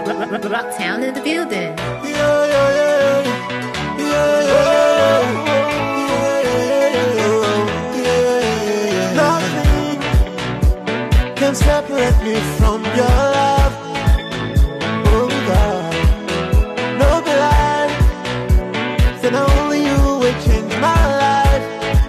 Rocktown in the building. Nothing can separate me from your love. Oh God, no lie. Then only you will change my life.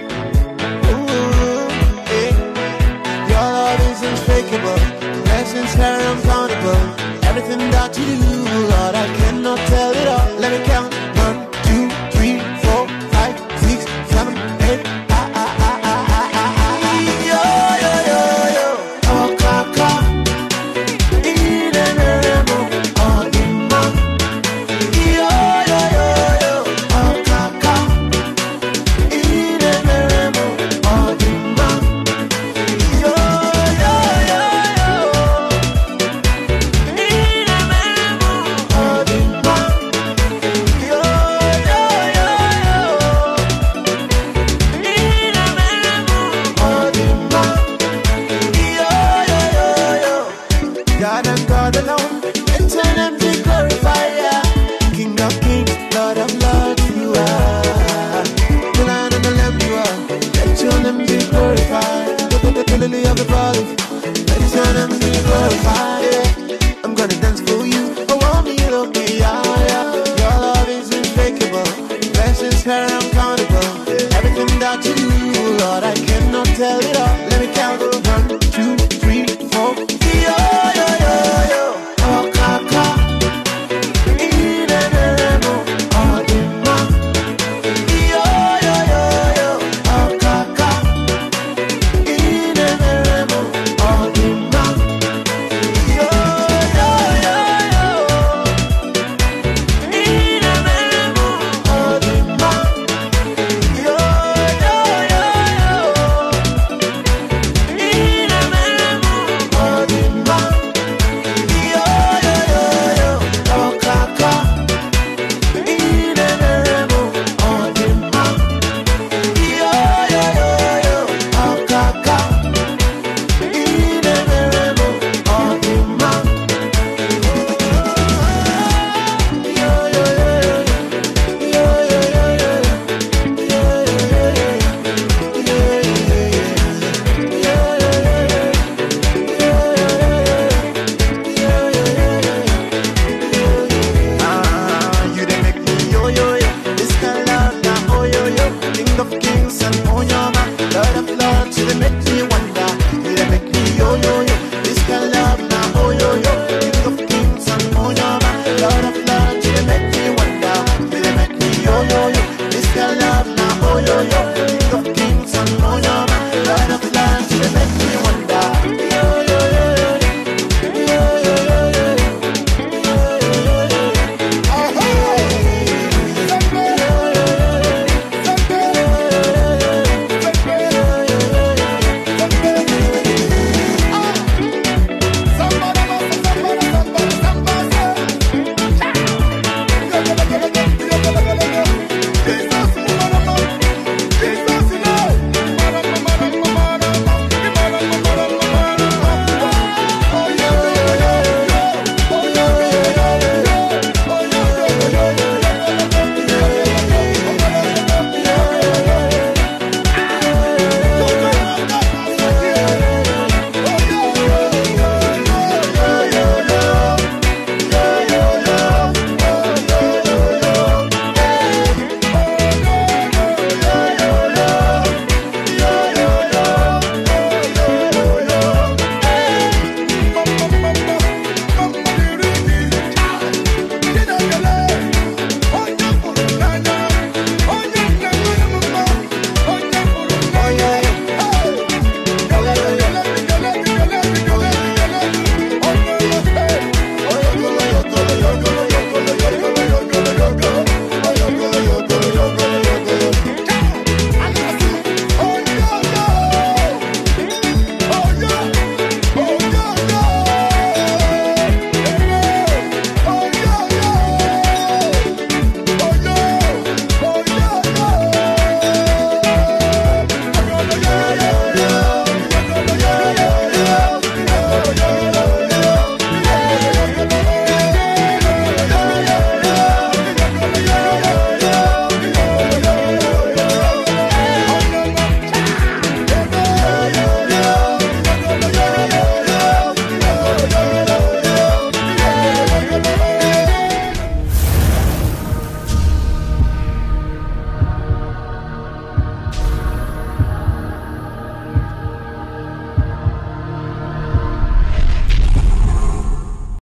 Ooh, yeah. Your love is unspeakable. Blessings are uncountable. Everything that you do, Lord, I cannot tell it all. Let me count. 1, 2, 3, 4, 5, 6, 7, 8. Yo, yo, yo, yo. Oh, kaka. Idenemo. Oh, dima. Yo, yo, yo, yo. Oh, kaka. Idenemo. Oh, dima. Yo, yo, yo, yo. God and God alone, let your name be glorified, yeah. King of kings, Lord of lords, you are. The Lion and the Lamb, you are. Let your name be glorified. The lily of the valley, let your name be glorified.